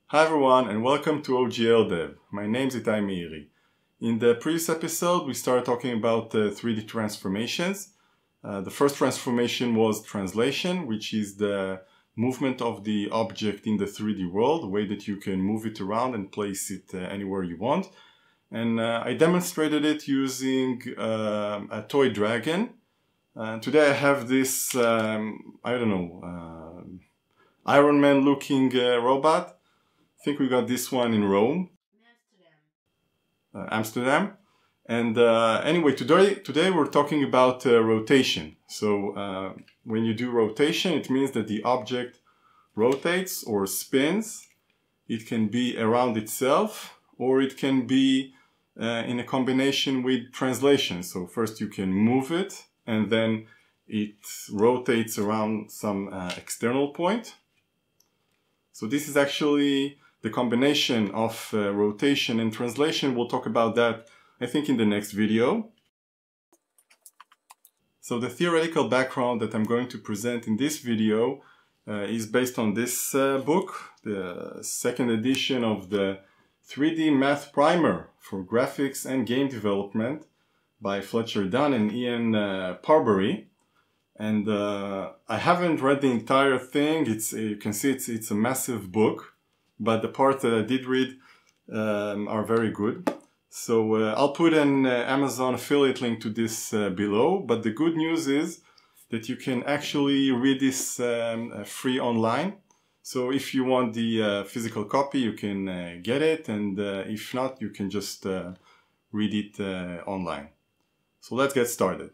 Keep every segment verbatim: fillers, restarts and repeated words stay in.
Hi everyone and welcome to O G L D E V. My name is Etay Meiri. In the previous episode we started talking about uh, three D transformations. Uh, the first transformation was translation, which is the movement of the object in the three D world, the way that you can move it around and place it uh, anywhere you want. And uh, I demonstrated it using uh, a toy dragon. Uh, today I have this, um, I don't know, uh, Iron Man looking uh, robot. I think we got this one in Rome, Amsterdam. Uh, Amsterdam. And uh, anyway, today today we're talking about uh, rotation. So uh, when you do rotation, it means that the object rotates or spins. It can be around itself, or it can be uh, in a combination with translation. So first you can move it, and then it rotates around some uh, external point. So this is actually the combination of uh, rotation and translation. We'll talk about that, I think, in the next video. So the theoretical background that I'm going to present in this video uh, is based on this uh, book, the second edition of the three D Math Primer for Graphics and Game Development by Fletcher Dunn and Ian uh, Parbury. And uh, I haven't read the entire thing. It's, you can see it's, it's a massive book, but the parts that I did read um, are very good. So uh, I'll put an uh, Amazon affiliate link to this uh, below, but the good news is that you can actually read this um, uh, free online. So if you want the uh, physical copy, you can uh, get it, and uh, if not, you can just uh, read it uh, online. So let's get started.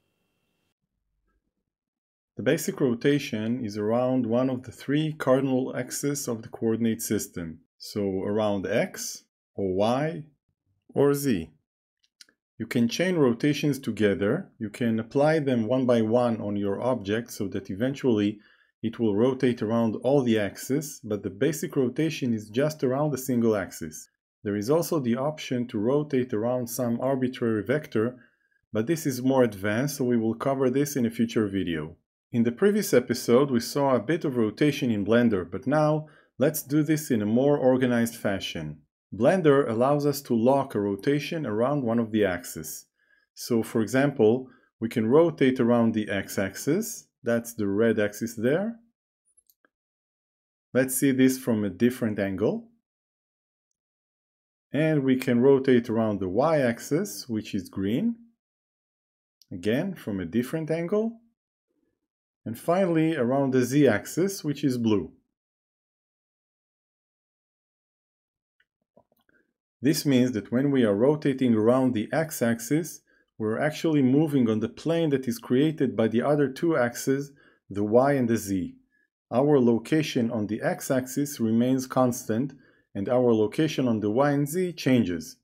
The basic rotation is around one of the three cardinal axes of the coordinate system, so around X, or Y, or Z. You can chain rotations together. You can apply them one by one on your object so that eventually it will rotate around all the axes, but the basic rotation is just around a single axis. There is also the option to rotate around some arbitrary vector, but this is more advanced, so we will cover this in a future video. In the previous episode, we saw a bit of rotation in Blender, but now let's do this in a more organized fashion. Blender allows us to lock a rotation around one of the axes. So, for example, we can rotate around the x-axis, that's the red axis there. Let's see this from a different angle. And we can rotate around the y-axis, which is green, again from a different angle. And finally around the z-axis, which is blue. This means that when we are rotating around the x-axis, we're actually moving on the plane that is created by the other two axes, the y and the z. Our location on the x-axis remains constant, and our location on the y and z changes.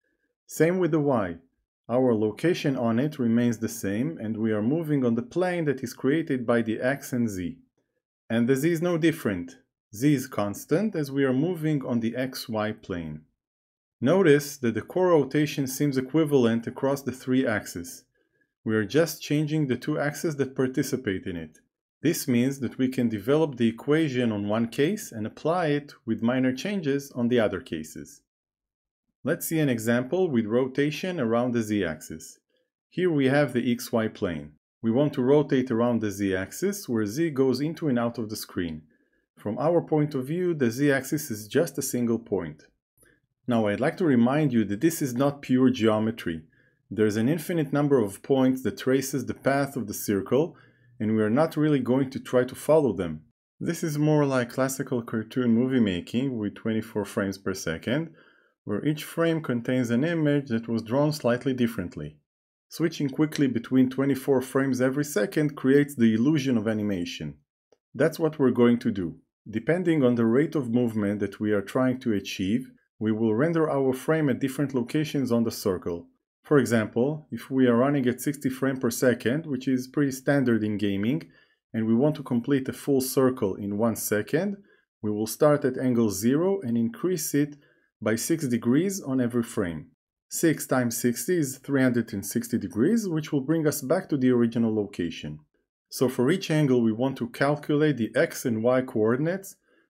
Same with the y. Our location on it remains the same, and we are moving on the plane that is created by the x and z. And the z is no different. Z is constant as we are moving on the xy plane. Notice that the co-rotation seems equivalent across the three axes. We are just changing the two axes that participate in it. This means that we can develop the equation on one case and apply it with minor changes on the other cases. Let's see an example with rotation around the z-axis. Here we have the xy plane. We want to rotate around the z-axis where z goes into and out of the screen. From our point of view, the z-axis is just a single point. Now I'd like to remind you that this is not pure geometry. There's an infinite number of points that traces the path of the circle, and we are not really going to try to follow them. This is more like classical cartoon movie making with twenty-four frames per second, where each frame contains an image that was drawn slightly differently. Switching quickly between twenty-four frames every second creates the illusion of animation. That's what we're going to do. Depending on the rate of movement that we are trying to achieve, we will render our frame at different locations on the circle. For example, if we are running at sixty frames per second, which is pretty standard in gaming, and we want to complete a full circle in one second, we will start at angle zero and increase it by six degrees on every frame. six times sixty is three hundred sixty degrees, which will bring us back to the original location. So for each angle we want to calculate the x and y coordinates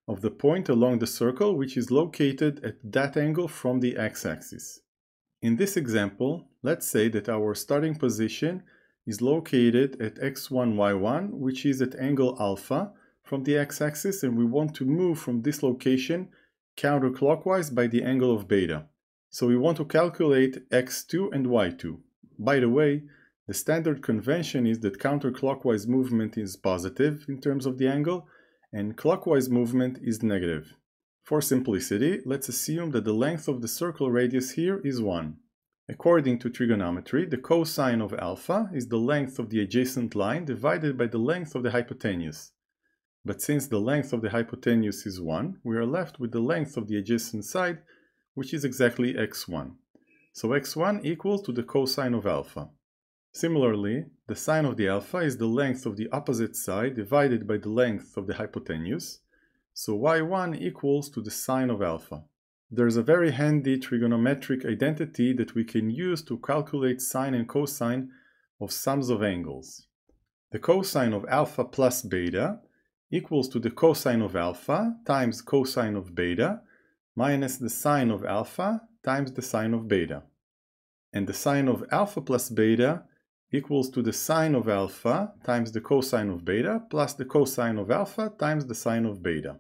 of the point along the circle which is located at that angle from the x-axis. In this example, let's say that our starting position is located at x one, y one, which is at angle alpha from the x-axis, and we want to move from this location counterclockwise by the angle of beta. So we want to calculate x two and y two. By the way, the standard convention is that counterclockwise movement is positive in terms of the angle, and clockwise movement is negative. For simplicity, let's assume that the length of the circle radius here is one. According to trigonometry, the cosine of alpha is the length of the adjacent line divided by the length of the hypotenuse. But since the length of the hypotenuse is one, we are left with the length of the adjacent side, which is exactly x one. So x one equals to the cosine of alpha. Similarly, the sine of the alpha is the length of the opposite side divided by the length of the hypotenuse, so y one equals to the sine of alpha. There's a very handy trigonometric identity that we can use to calculate sine and cosine of sums of angles. The cosine of alpha plus beta equals to the cosine of alpha times cosine of beta minus the sine of alpha times the sine of beta. And the sine of alpha plus beta equals to the sine of alpha times the cosine of beta plus the cosine of alpha times the sine of beta.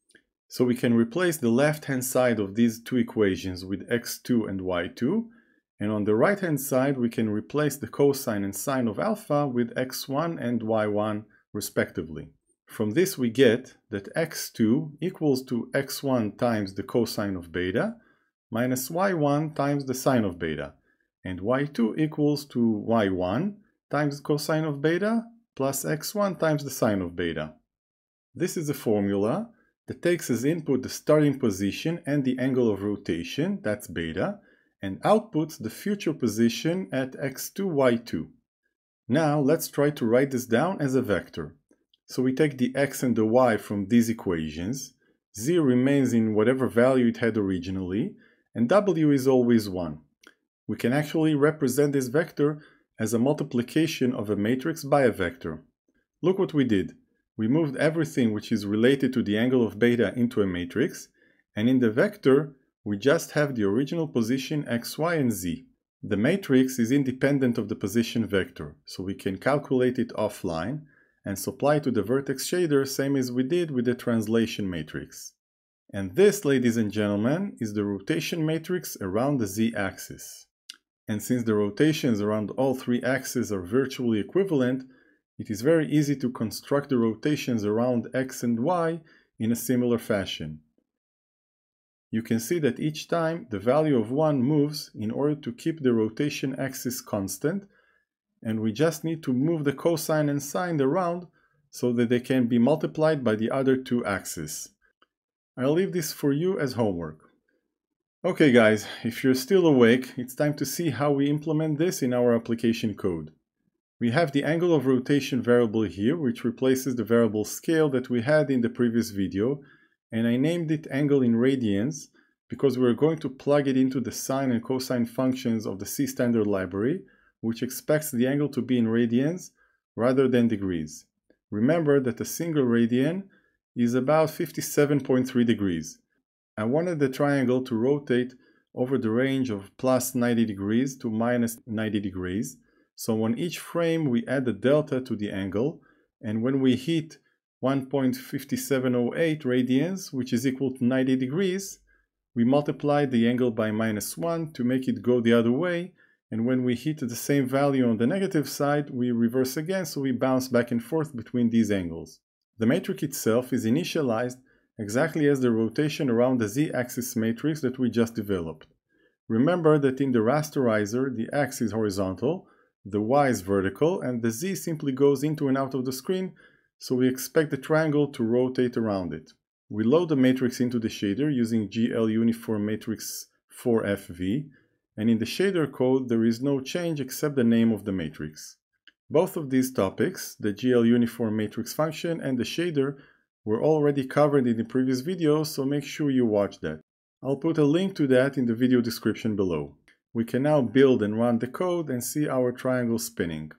So we can replace the left-hand side of these two equations with x two and y two, and on the right-hand side we can replace the cosine and sine of alpha with x one and y one respectively. From this we get that x two equals to x one times the cosine of beta minus y one times the sine of beta, and y two equals to y one times the cosine of beta plus x one times the sine of beta. This is a formula that takes as input the starting position and the angle of rotation, that's beta, and outputs the future position at x two, y two. Now let's try to write this down as a vector. So we take the x and the y from these equations, z remains in whatever value it had originally, and w is always one. We can actually represent this vector as a multiplication of a matrix by a vector. Look what we did. We moved everything which is related to the angle of beta into a matrix, and in the vector we just have the original position x, y, and z. The matrix is independent of the position vector, so we can calculate it offline and supply to the vertex shader same as we did with the translation matrix. And this, ladies and gentlemen, is the rotation matrix around the z-axis. And since the rotations around all three axes are virtually equivalent, it is very easy to construct the rotations around x and y in a similar fashion. You can see that each time the value of one moves in order to keep the rotation axis constant, and we just need to move the cosine and sine around so that they can be multiplied by the other two axes. I'll leave this for you as homework. Okay guys, if you're still awake, it's time to see how we implement this in our application code. We have the angle of rotation variable here, which replaces the variable scale that we had in the previous video, and I named it angle in radians because we're going to plug it into the sine and cosine functions of the C standard library, which expects the angle to be in radians rather than degrees. Remember that a single radian is about fifty-seven point three degrees. I wanted the triangle to rotate over the range of plus ninety degrees to minus ninety degrees. So on each frame we add a delta to the angle, and when we hit one point five seven zero eight radians, which is equal to ninety degrees, we multiply the angle by minus one to make it go the other way, and when we hit the same value on the negative side, we reverse again, so we bounce back and forth between these angles. The matrix itself is initialized exactly as the rotation around the z-axis matrix that we just developed. Remember that in the rasterizer, the x is horizontal, the y is vertical, and the z simply goes into and out of the screen, so we expect the triangle to rotate around it. We load the matrix into the shader using G L uniform matrix four F V, and in the shader code there is no change except the name of the matrix. Both of these topics, the G L uniform matrix function and the shader, were already covered in the previous video, so make sure you watch that. I'll put a link to that in the video description below. We can now build and run the code and see our triangle spinning.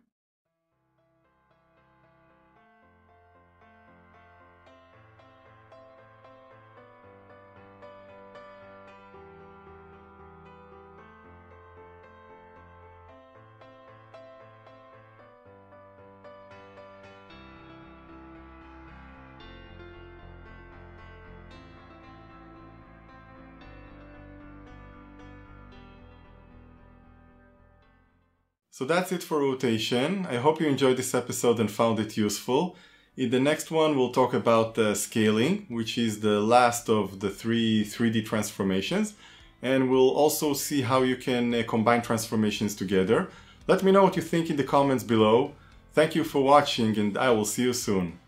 So that's it for rotation. I hope you enjoyed this episode and found it useful. In the next one, we'll talk about uh, scaling, which is the last of the three 3D transformations. And we'll also see how you can uh, combine transformations together. Let me know what you think in the comments below. Thank you for watching, and I will see you soon.